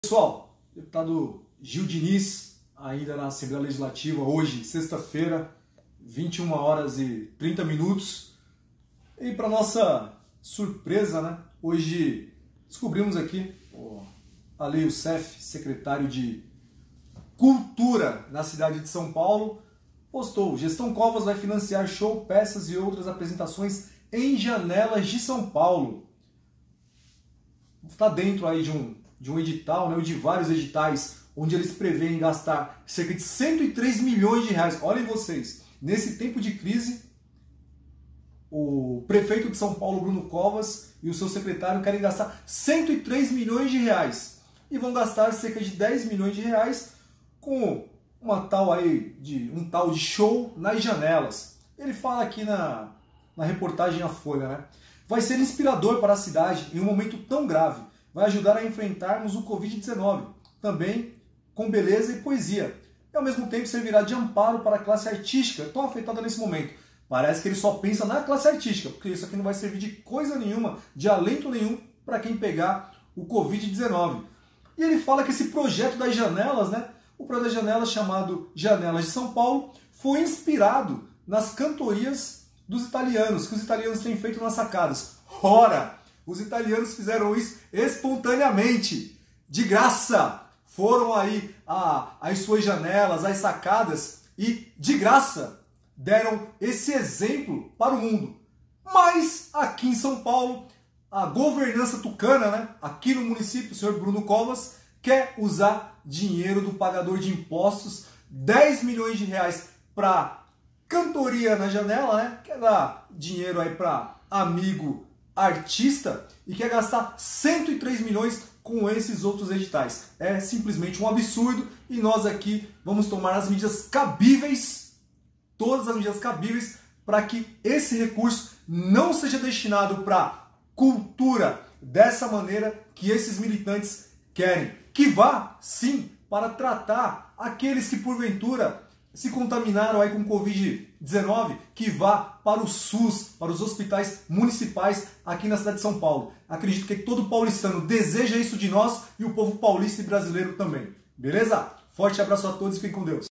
Pessoal, deputado Gil Diniz, ainda na Assembleia Legislativa, hoje, sexta-feira, 21 horas e 30 minutos. E para nossa surpresa, né, hoje descobrimos aqui o Ale Youssef, secretário de Cultura na cidade de São Paulo, postou: Gestão Covas vai financiar show, peças e outras apresentações em janelas de São Paulo. Está dentro aí de um edital, né, ou de vários editais, onde eles preveem gastar cerca de 103 milhões de reais. Olhem vocês, nesse tempo de crise, o prefeito de São Paulo, Bruno Covas, e o seu secretário querem gastar 103 milhões de reais. E vão gastar cerca de 10 milhões de reais com um tal de show nas janelas. Ele fala aqui na reportagem A Folha, né? Vai ser inspirador para a cidade em um momento tão grave. Vai ajudar a enfrentarmos o Covid-19, também com beleza e poesia. E ao mesmo tempo servirá de amparo para a classe artística tão afetada nesse momento. Parece que ele só pensa na classe artística, porque isso aqui não vai servir de coisa nenhuma, de alento nenhum para quem pegar o Covid-19. E ele fala que esse projeto das janelas, né? O projeto das janelas, chamado Janelas de São Paulo, foi inspirado nas cantorias dos italianos, que os italianos têm feito nas sacadas. Ora, os italianos fizeram isso espontaneamente, de graça. Foram aí às suas janelas, às sacadas, e de graça deram esse exemplo para o mundo. Mas aqui em São Paulo, a governança tucana, né, aqui no município, o senhor Bruno Covas, quer usar dinheiro do pagador de impostos, 10 milhões de reais para cantoria na janela, né? Quer dar dinheiro aí para amigo artista e quer gastar 103 milhões com esses outros editais. É simplesmente um absurdo e nós aqui vamos tomar as medidas cabíveis, todas as medidas cabíveis, para que esse recurso não seja destinado para cultura dessa maneira que esses militantes querem. Que vá, sim, para tratar aqueles que porventura se contaminaram aí com Covid-19, que vá para o SUS, para os hospitais municipais aqui na cidade de São Paulo. Acredito que todo paulistano deseja isso de nós e o povo paulista e brasileiro também. Beleza? Forte abraço a todos e fiquem com Deus.